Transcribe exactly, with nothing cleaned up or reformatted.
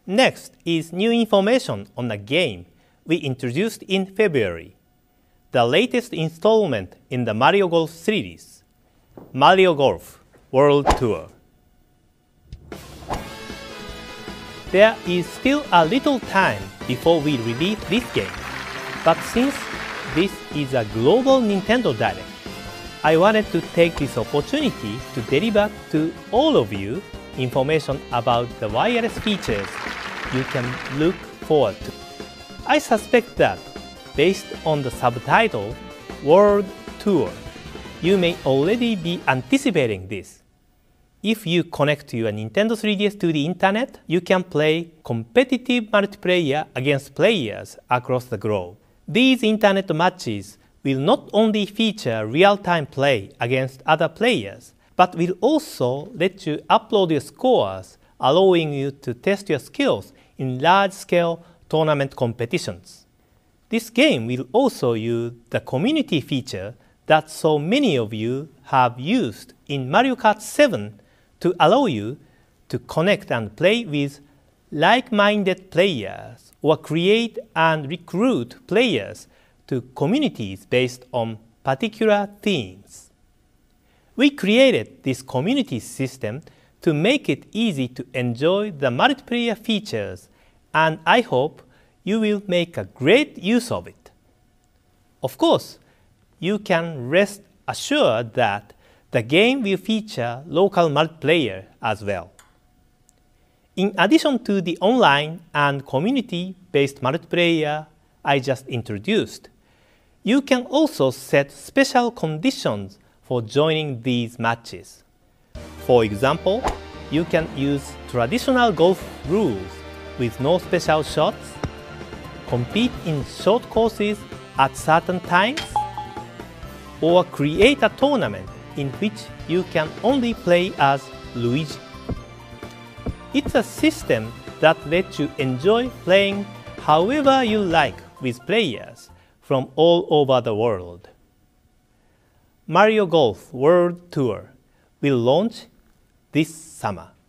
Next is new information on a game we introduced in February, the latest installment in the Mario Golf series, Mario Golf World Tour. There is still a little time before we release this game, but since this is a global Nintendo Direct, I wanted to take this opportunity to deliver to all of you information about the wireless features you can look forward to. I suspect that, based on the subtitle World Tour, you may already be anticipating this. If you connect your Nintendo three D S to the internet, you can play competitive multiplayer against players across the globe. These internet matches will not only feature real-time play against other players, but will also let you upload your scores, allowing you to test your skills in large-scale tournament competitions. This game will also use the community feature that so many of you have used in Mario Kart seven to allow you to connect and play with like-minded players or create and recruit players to communities based on particular themes. We created this community system to make it easy to enjoy the multiplayer features, and I hope you will make a great use of it. Of course, you can rest assured that the game will feature local multiplayer as well. In addition to the online and community-based multiplayer I just introduced, you can also set special conditions for joining these matches. For example, you can use traditional golf rules with no special shots, compete in short courses at certain times, or create a tournament in which you can only play as Luigi. It's a system that lets you enjoy playing however you like with players from all over the world. Mario Golf World Tour will launch this summer.